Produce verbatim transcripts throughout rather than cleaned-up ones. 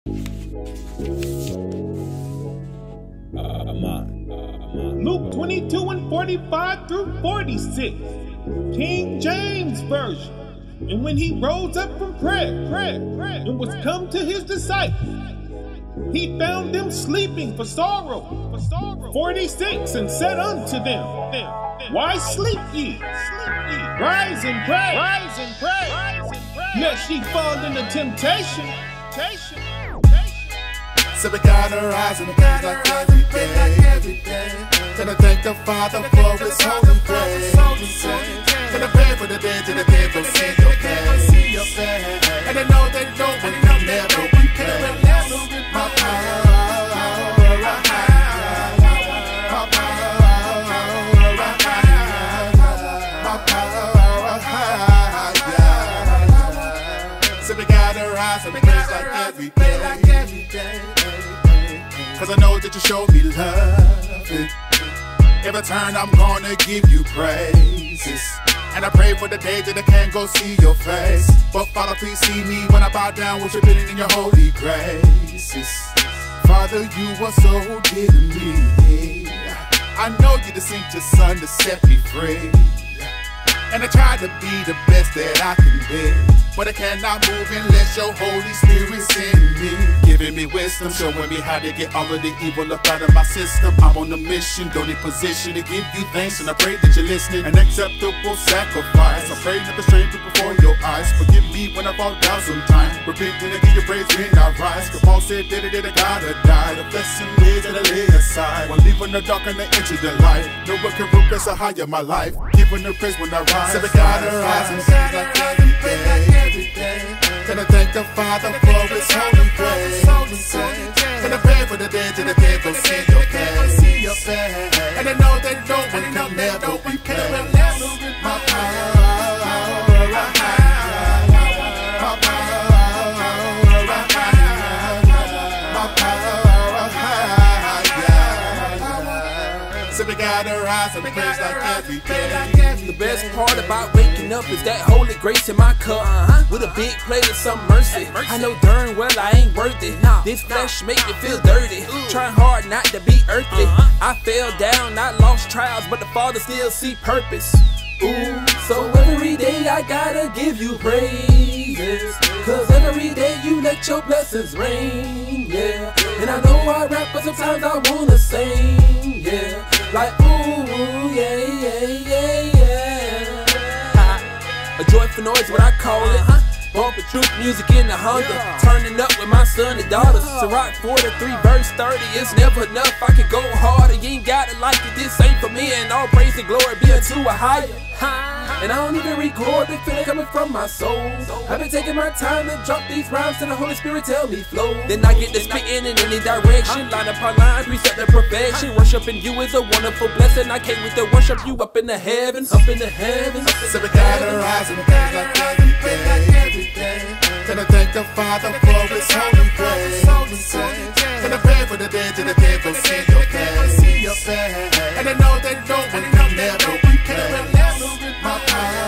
Luke twenty-two and forty-five through forty-six, King James Version. And when he rose up from prayer, prayer, prayer, and was come to his disciples, he found them sleeping for sorrow. For sorrow. forty-six, and said unto them, Why sleep ye? Rise and pray. Rise and pray. Rise and pray. Lest ye fall into temptation. Temptation. So we gotta rise and pray like every day. Gonna thank the Father for His holy grace. Gonna pray for the dead till the dead don't see your face. And I know they know when you never replace my power. So we gotta rise and praise like every day. Cause I know that you showed me love. Every turn I'm gonna give you praises. And I pray for the day that I can't go see your face. But Father, please see me when I bow down, worshiping in your holy graces. Father, you are so dear to me. I know you just sent your son to set me free. And I try to be the best that I can be, but I cannot move unless your Holy Spirit's in me, giving me wisdom, showing me how to get all of the evil up out of my system. I'm on a mission, don't need position to give you thanks, and I pray that you're listening. An acceptable sacrifice. I pray not to strain before your eyes. Forgive me when I fall down sometimes. Repent and I give you praise when I rise. Cause Paul said that it gotta die. The blessing is that I lay aside. While leaving the dark and I enter the light. No one can replace or higher my life. Giving the praise when I rise. So we gotta rise and praise like every day. Gonna thank the Father for His holy grace. Gonna pray for the dead till the dead don't see your face. And I know that no one can never replace my power. So we gotta rise and praise like every day. The best part about waking up is that holy grace in my cup, uh-huh. With a big plate of some mercy. I know darn well I ain't worth it. Nah, this flesh make me feel dirty. Ooh. Trying hard not to be earthly. Uh-huh. I fell down, I lost trials, but the Father still see purpose. Ooh, so every day I gotta give you praises. Cause every day you let your blessings rain, yeah. And I know I rap, but sometimes I wanna sing, yeah. Like ooh, yeah, yeah, yeah, yeah. A joyful noise, what I call it. Bumping truth music in the Honda. Turning up with my son and daughters. So rock forty-three verse thirty, it's never enough. I can go harder, you ain't got it like it. This ain't for me, and all praise and glory be unto a higher. And I don't even record the feeling coming from my soul. I've been taking my time to drop these rhymes till the Holy Spirit tell me flow. Then I get to spitting in any direction, line upon line, precept the perfection. Worshiping you is a wonderful blessing. I came with to worship you up in the heavens, up in the heavens. So we gotta rise and praise like every day. Gonna thank the Father for His holy grace. Gonna pray for the dead till the dead don't see your face. And I know that no one can never replace my power.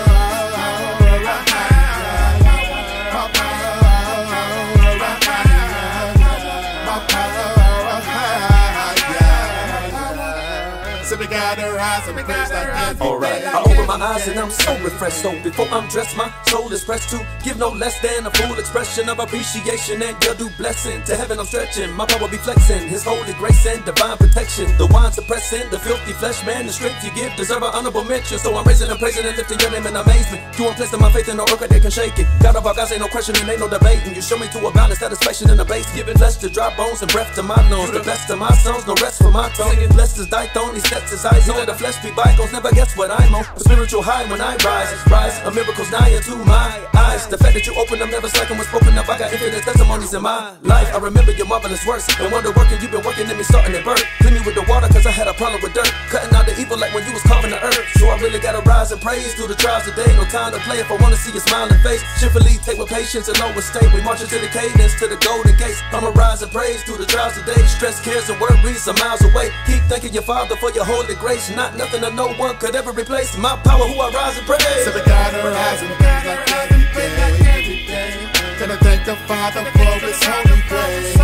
So we gotta rise and praise like every day. Alright, I open my eyes and I'm so refreshed. So before I'm dressed, my soul is pressed to give no less than a full expression of appreciation and your due blessing. To heaven I'm stretching, my power be flexing. His holy grace and divine protection. The wine suppressing, the filthy flesh, man, the strength you give deserve an honorable mention. So I'm raising and praising and lifting your name in amazement. You are placed in my faith and no earth that can shake it. God of our gods ain't no question and ain't no debating. You show me to a balance, satisfaction in the base. Giving flesh to dry bones and breath to my lungs. The best of my songs, no rest for my tongue. Singing blessed is thy throne, these steps is eyes on. The flesh be bygones, never guess what I'm on. A spiritual high when I rise, rise, a miracle's nigh into my eyes. The fact that you open them never slacking when spoken up. I got infinite testimonies in my life. I remember your marvelous works and wonder working. You've been working in me starting at birth. Clean me with the water cause I had a problem with dirt. Cutting out the evil like when you was carving the earth. So I really gotta rise and praise through the trials today. No time to play if I wanna see your smiling face. Cheerfully take with patience and lower state. We marching to the cadence, to the golden gates. I'ma rise and praise through the trials today. Stress, cares, and worries are miles away. Keep thanking your Father for your holy grace. Not nothing that no one could ever replace. My power who I rise and praise. So we gotta rise and praise like every day. Gonna thank the Father for His holy grace.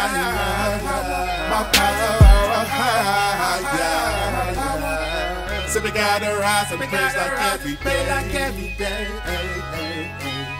my power. Sipping got her eyes and praise like every day.